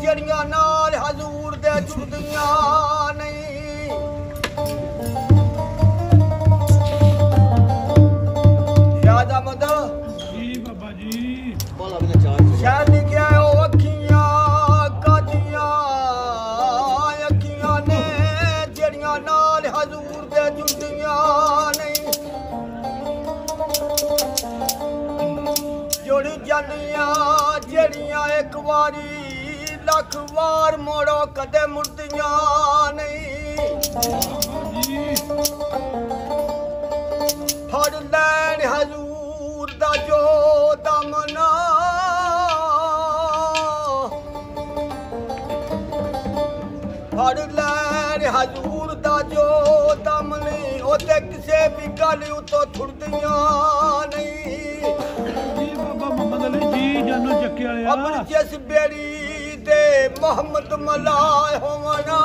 ਜਿਹੜੀਆਂ ਨਾਲ ਹਜ਼ੂਰ ਦੇ ਜੁੜਦੀਆਂ ਨਹੀਂ। ਯਾਦ ਆਮਦ ਜੀ ਬਾਬਾ ਜੀ ਸ਼ਾਇਦ ਲਿਖਿਆ ਉਹ ਅੱਖੀਆਂ ਕਾਦੀਆਂ ਅੱਖੀਆਂ ਨੇ ਜਿਹੜੀਆਂ ਨਾਲ ਹਜ਼ੂਰ ਦੇ ਜੁੜਦੀਆਂ ਨਹੀਂ। ਜੁੜ ਜਾਂਦੀਆਂ ਜਿਹੜੀਆਂ ਇੱਕ ਵਾਰੀ ਲੱਖ ਵਾਰ ਮੋੜੋ ਕਦੇ ਮੁੜਦੀਆਂ ਨਹੀਂ। ਫੜ ਲੈਣ ਹਜ਼ੂਰ ਦਾ ਜੋ ਦਮਨਾ ਫੜ ਲੈਣ ਹਜ਼ੂਰ ਦਾ ਜੋ ਦਮਨੀ ਉਹ ਤੇ ਕਿਸੇ ਵੀ ਗੱਲ ਉਤੋਂ ਛੁੱਟਦੀਆਂ ਨਹੀਂ। ਜੀ ਬਾਬਾ ਮੁਹੰਮਦ ਅਲੀ ਜੀ ਜਾਨੋ ਚੱਕੇ ਵਾਲਿਆ ਆਪਣੀ ਜਿਸ ਬੇੜੀ ਦੇ ਮੁਹੰਮਦ ਮਲਾਏ ਹੋਵਣਾ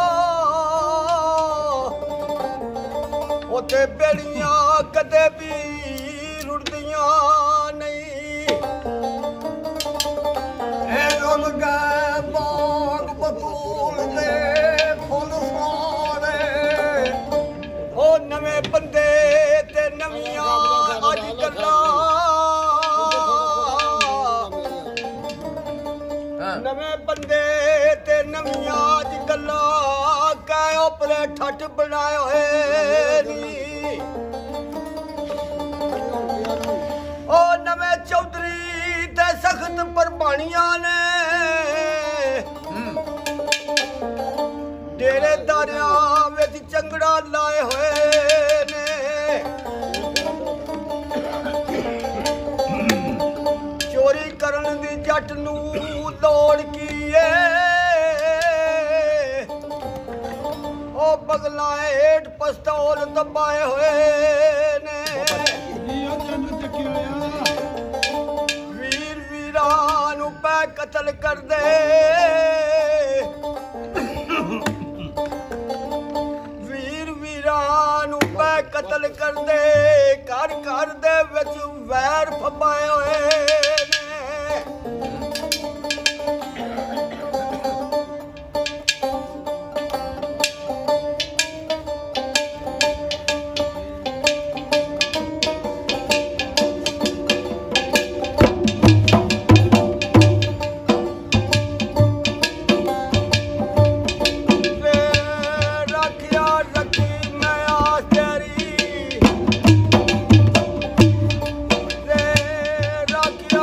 ਉਤੇ ਬੇੜੀਆਂ ਕਦੇ ਵੀ ਰੁੜਦੀਆਂ ਨਹੀਂ। ਇਹ ਰੁਲ ਗਏ ਬਾਗ ਬਤੂਲ ਦੇ ਫੁੱਲ ਸਾਰੇ ਉਹ ਨਵੇਂ ਬੰਦੇ ਤੇ ਨਵੀਆਂ ਅੱਜ ਗੱਲਾਂ ਨਵੇਂ ਬੰਦੇ ਤੇ ਨਵੀਆਂ ਅੱਜ ਗੱਲਾਂ ਕਾਇ ਉਪਰੇ ਠੱਠ ਬਣਾਏ ਹੋਏ ਨੀ। ਉਹ ਨਵੇਂ ਚੌਧਰੀ ਤੇ ਸਖਤ ਪਰਬਾਣੀਆਂ ਨੇ ਡੇਰੇਦਾਰਿਆਂ ਵਿੱਚ ਚੰਗੜਾ ਲਾਏ ਹੋਏ ਨੇ। ਚੋਰੀ ਕਰਨ ਦੀ ਜੱਟ ਨੂੰ ਲੋੜ ਕੀ ਏ ਉਹ ਬਗਲਾਂ ਹੇਠ ਪਸਤੌਲ ਦਬਾਏ ਹੋਏ ਨੇ। ਜੀ ਆ ਜਾਨੋ ਚੱਕੇ ਵਾਲਿਆ ਵੀਰ ਵੀਰਾਂ ਨੂੰ ਪੈ ਕਤਲ ਕਰਦੇ ਵੀਰ ਵੀਰਾਂ ਨੂੰ ਪੈ ਕਤਲ ਕਰਦੇ ਘਰ ਘਰ ਦੇ ਵਿੱਚ ਵੈਰ ਫਪਾਏ ਹੋਏ ਨੇ। ਰੱਖਿਆ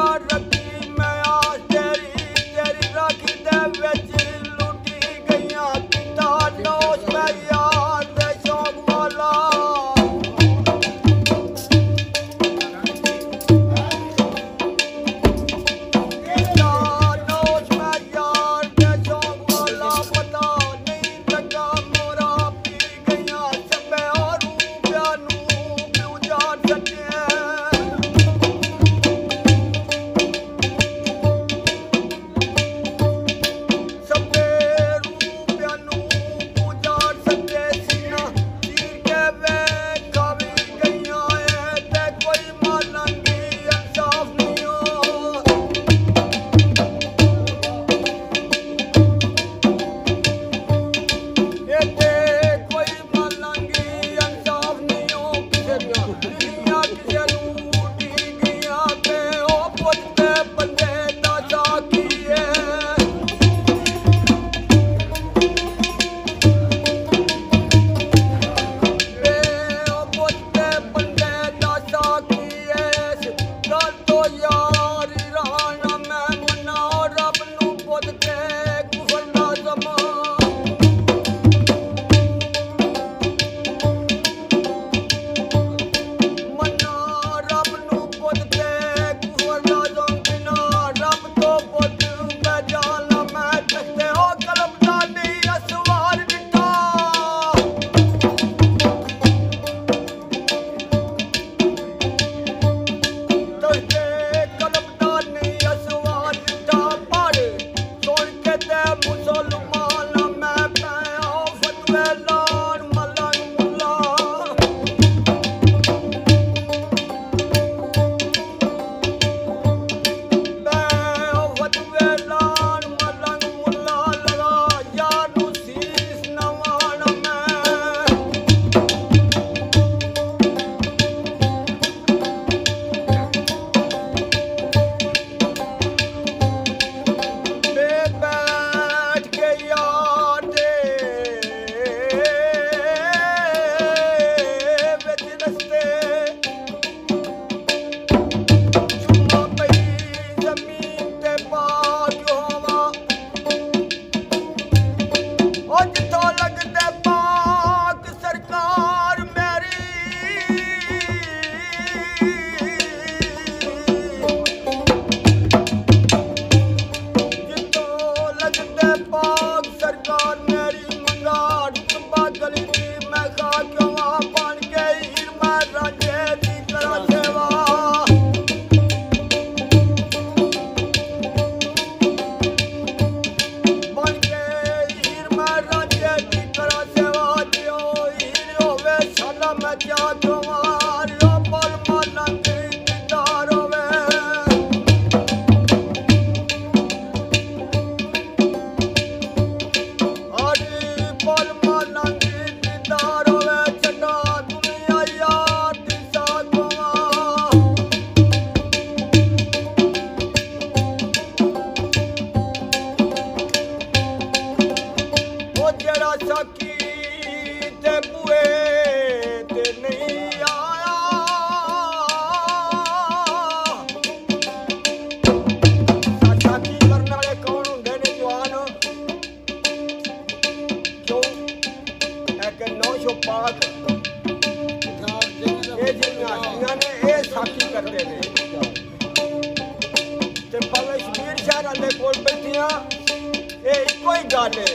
दुनिया ये इको ही गल है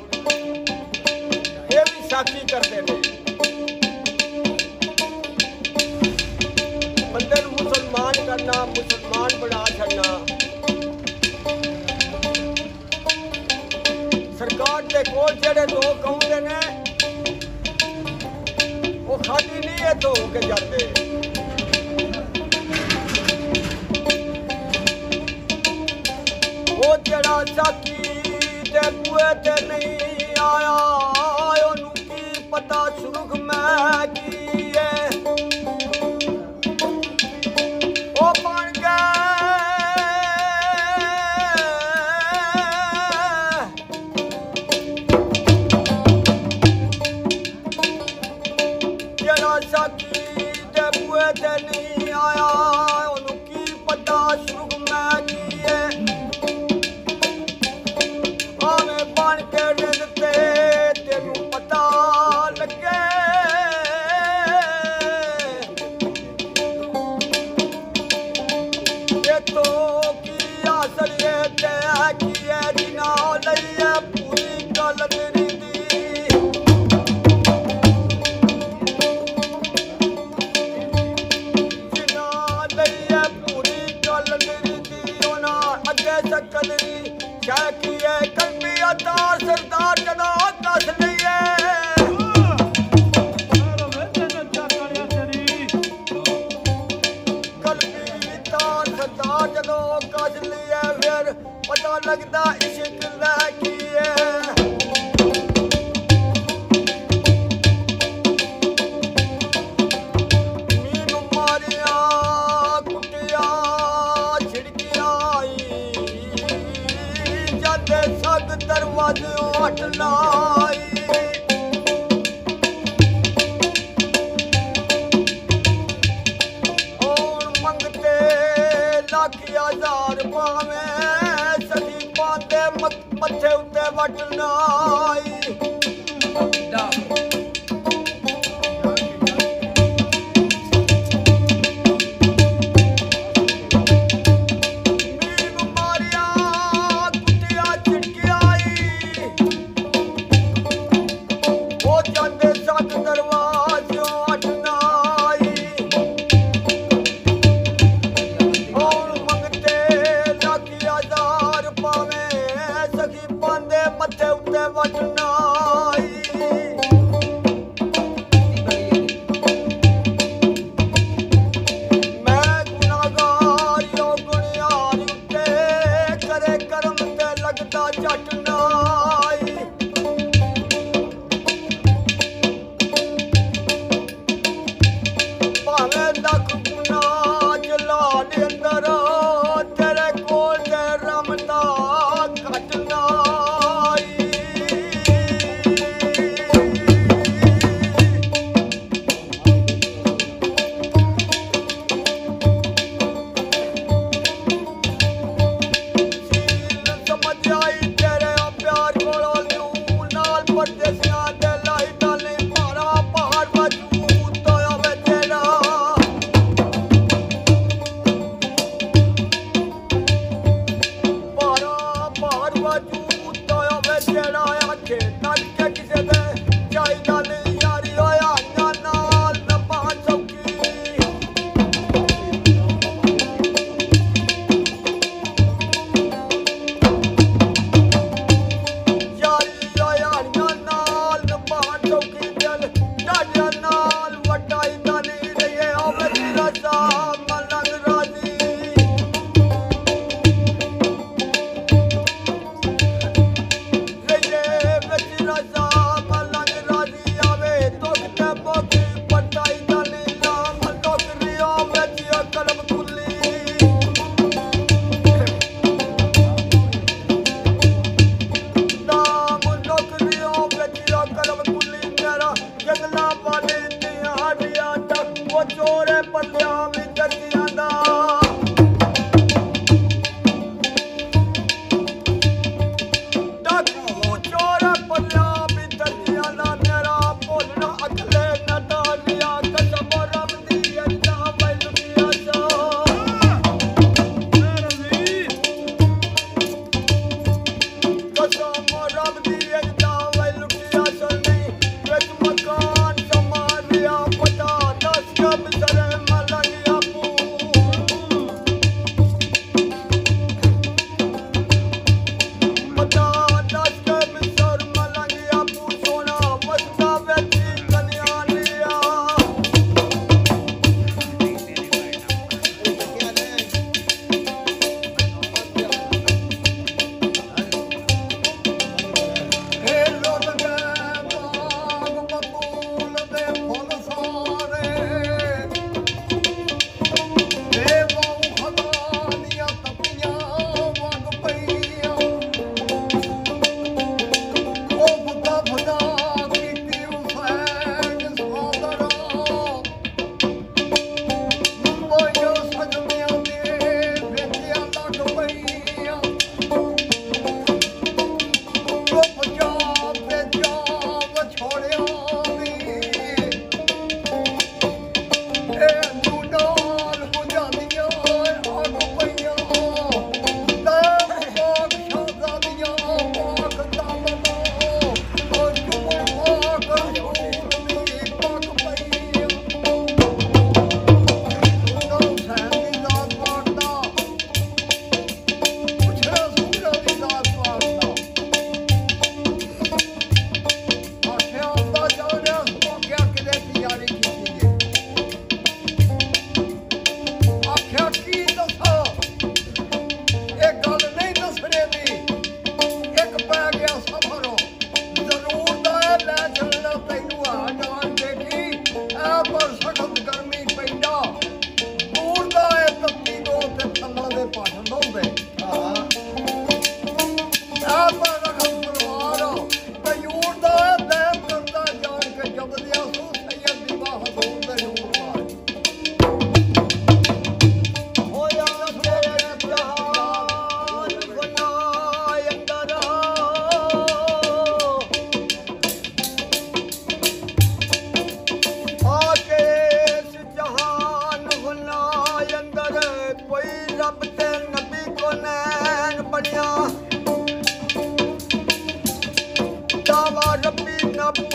ये भी साखी करते हैं बंदे मुसलमान करना मुसलमान बना छड़ना सरकार के कोल जेड़े लोग आउंदे ने वो खाली नहीं है तो होके जाते वो जड़ा साथी ते बुए ते नहीं आया ओनू की पता सुरख मैं की है ओ बन जड़ा साथी ते बुए ते नहीं आया ओनू की पता सुरख मैं की है तेनू पता लगे ये तो की आसल ये की है जिना लइए पूरी गल तेरी दी जिना लइए पूरी गल तेरी दी होना अगे सकल क्या की है कलमी अतार सरदार जना दस नहीं है कलमी तार सरदार जदों कस लिया फिर पता लगता इश्क की है नीम मारिया कुटिया छिड़किया जाते सग दरवाजे हट लाई और मंगते लाख हजार पावे सखी पाते मथे उत्ते वट लाई मथे उत्ते वटनाई मैं गुनाहगार यो गुनियार उत्ते करे करम ते लगदा चटनाई भावे लख गुनाह जला दे अंदर तेरे कोल ते रमदा घटना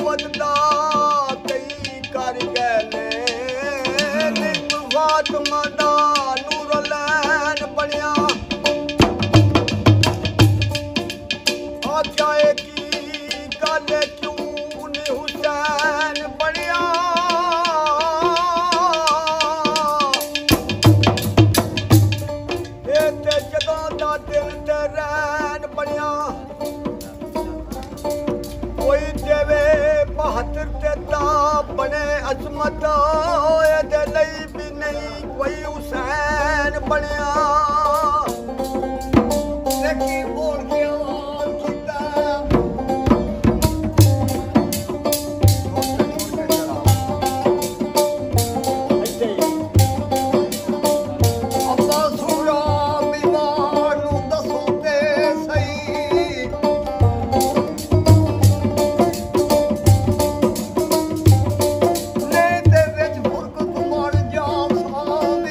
मोहब्बत दा कई कर गए ने फातिमा दा नूरलैन बनिया आख्या की गल क्यों ने हुसैन बनिया जगह दा दिल ते रैन बनिया कोई देवे 72 ते ता बने अजमत एदे लई भी नहीं कोई हुसैन बनिया देखी बोल के आवाज कीता अब्बा सूरा बीमार नू दसो ते सही ने दे विच फुरकत मर जान सादी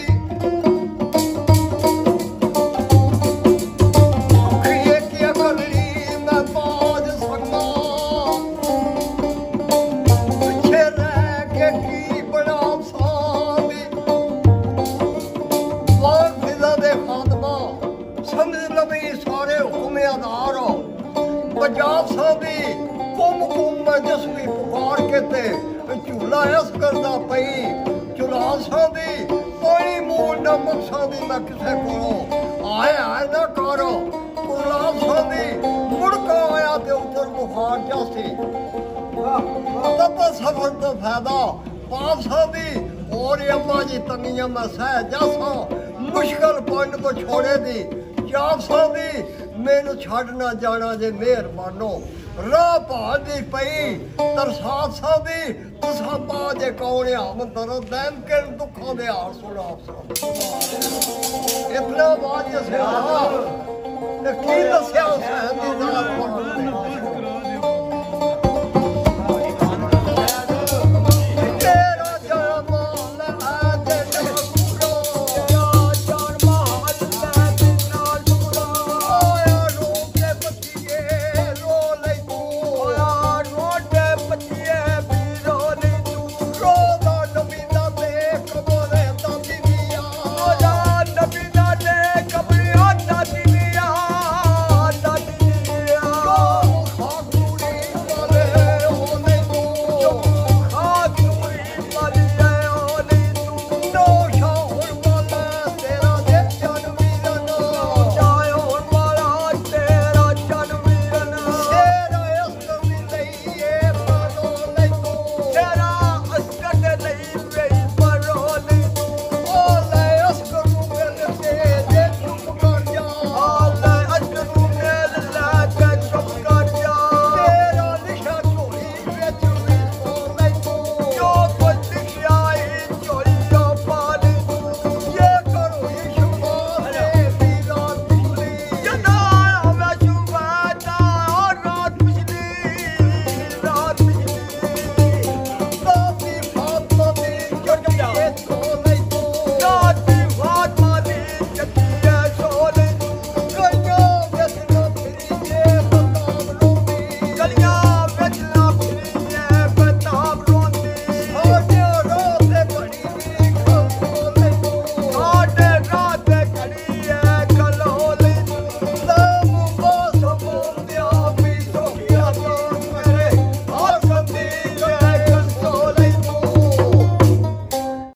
खिए की अकली मैं बाज सकना पिछे रह के की बड़ा सादी लाख फिजा दे खातमा समझ लवी सारे हुक्म आधार पंजाब सादी कुम मैं जसवी पुकार के ते झूला इस करदा पई चुला सादी पानी मोड़ ना मकसदी मैं किसे को आए ना करो चुला सादी मुड़का आया ते उधर बुखार जासी तब सफर तो फायदा पाप सादी और अम्मा जी तंगियां मैं सह जासा मुश्किल पॉइंट को छोड़े दी जाप सादी मैनू छड़ ना जाना जे मेहरबानो राह भाल दी पई तरसात सादी तुसा बाजे कौन हम दर्द दैम के दुखों दे हाल सुना इतना बाज से की दस्या